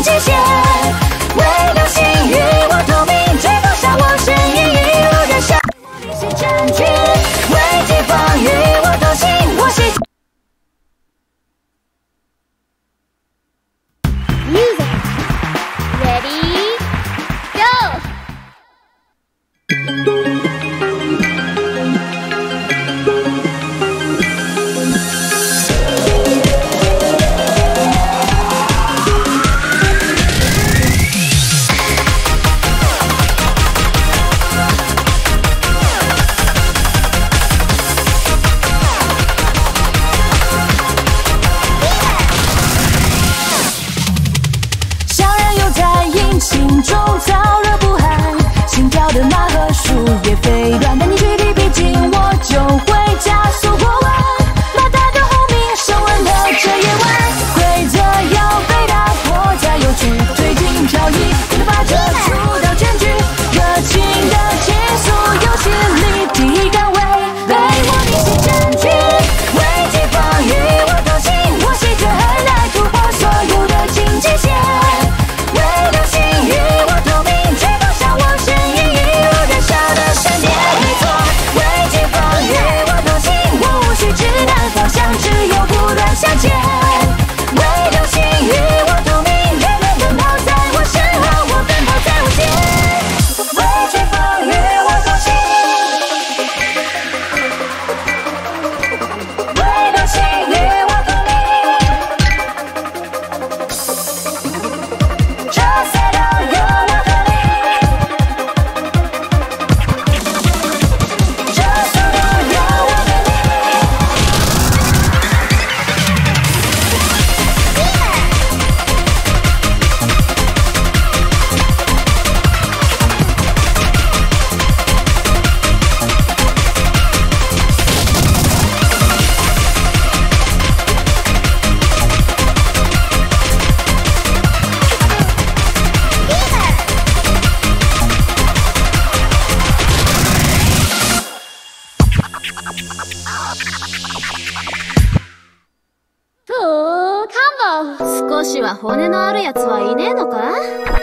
极限。微流星雨，我透明，追不上我身影，一路燃烧。一起占据，危机防御，我都行，我是。 Music ready go。 心中燥热不寒，心跳的马和树叶飞乱，带你距离逼近，我就会加速过弯。马达的轰鸣，升温了这夜晚，规则要被打破才有趣，推进漂移，你把这主导全局，热情的竞速游戏里第一杆位，被我逆袭占据，危机防御我都行，我喜鹊很难突破所有的境界线。只有不断向前，微流星雨，我透明，人们奔跑在我身后，我奔跑在无限，危机防御，我都行。微流星雨，我透明，这赛道有我和你，这速度有我和你。 少しは骨のあるやつはいねえのか？